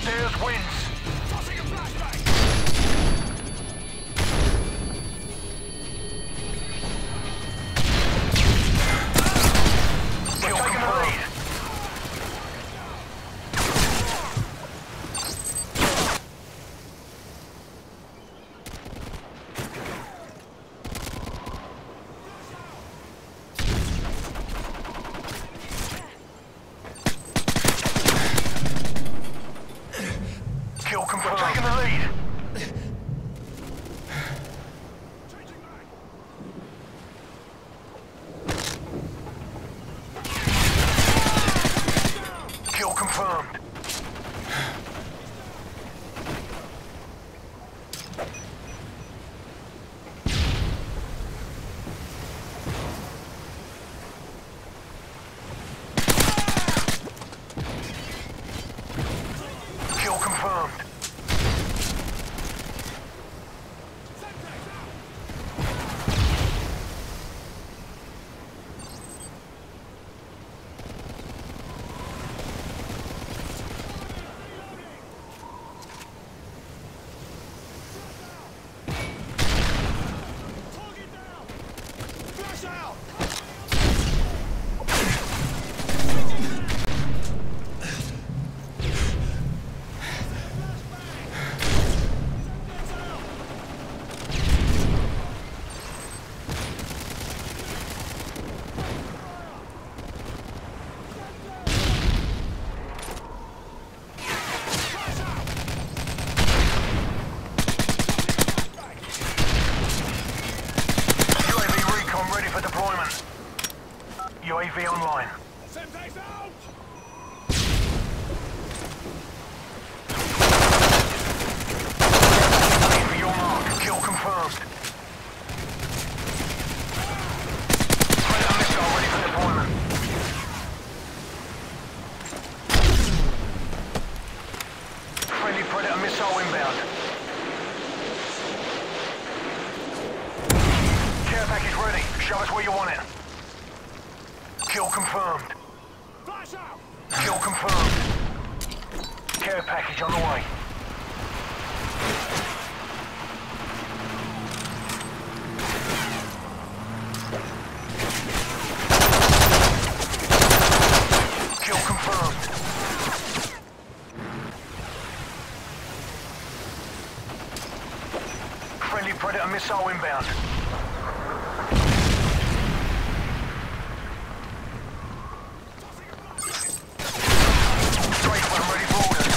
Upstairs wins. Tossing a flashbang! We're taking the lead. Kill confirmed. We're taking the lead. Kill confirmed. Kill confirmed. Flash out! UAV recon ready for deployment. UAV online. Semtex out! Aim for your mark. Kill confirmed. Predator missile ready for deployment. Friendly Predator missile inbound. Care package ready. Show us where you want it. Kill confirmed. Flash out! Kill confirmed. Care package on the way. Kill confirmed. Friendly Predator missile inbound. Strafe run ready for orders.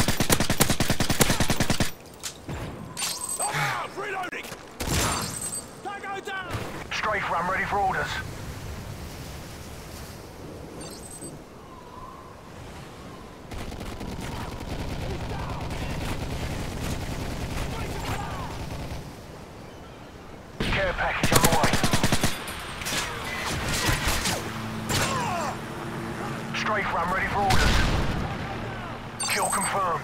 I'm out! Reloading! Tango down! Strafe run ready for orders. Care package on the way. Strafe run ready for orders. Kill confirmed.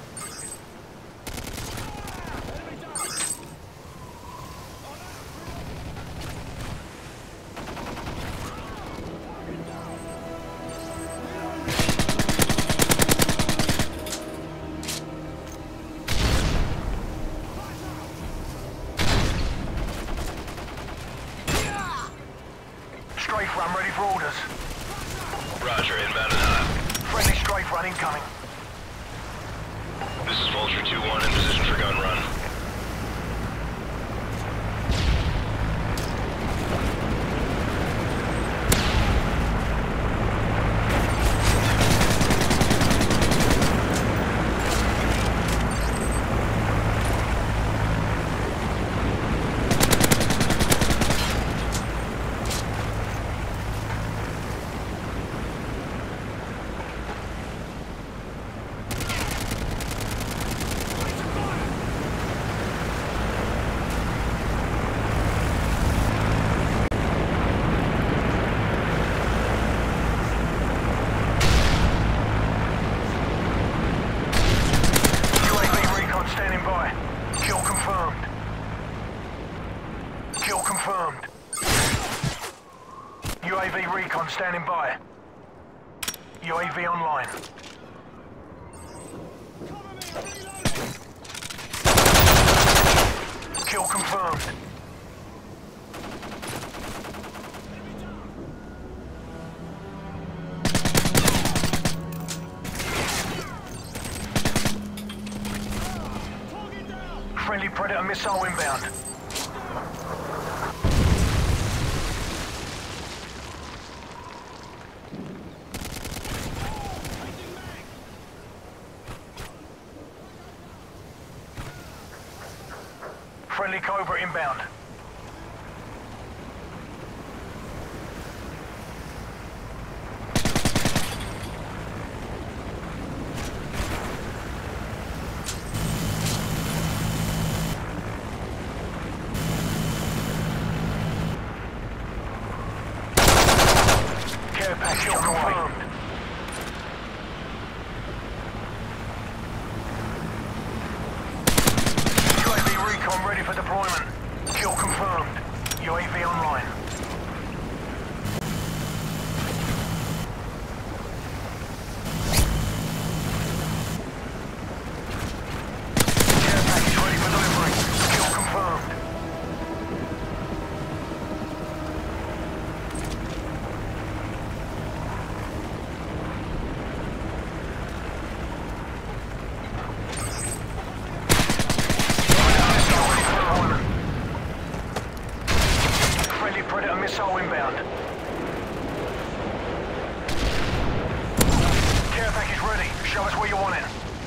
Strafe run ready for orders. Roger, inbound and hot. Friendly strafe run incoming. This is Vulture 2-1 in position for gun run. confirmed. UAV recon standing by. UAV online. Cover Kill confirmed. Friendly Predator missile inbound. Friendly Cobra inbound. Care package on the way. UAV recon ready for deployment. Kill confirmed. UAV online. Care package ready for delivery. Kill confirmed. Friendly Predator missile inbound. Care package ready. Show us where you want it.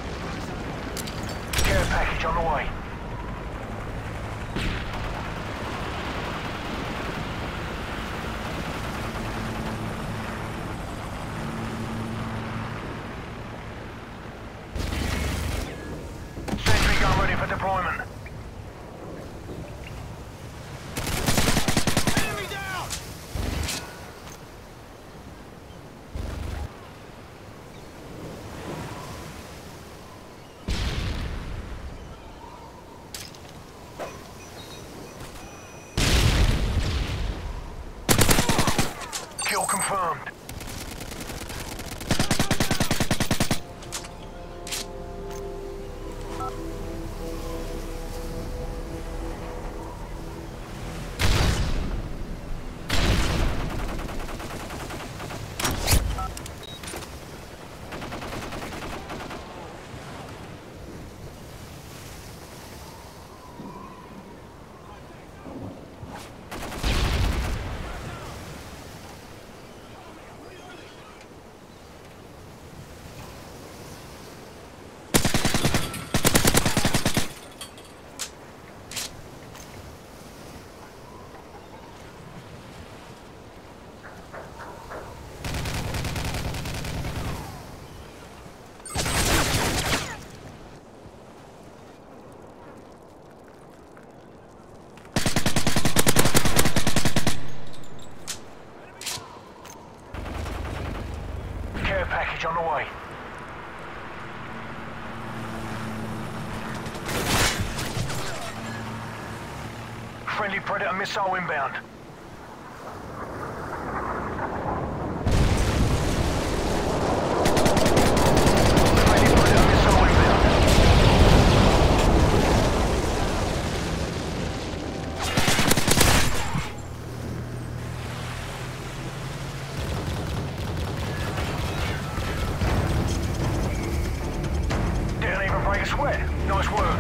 Care package on the way. Sentry gun ready for deployment. Enemy down! Kill confirmed. Care package on the way. Friendly Predator missile inbound. Friendly Predator missile inbound. Didn't even break a sweat. Nice work.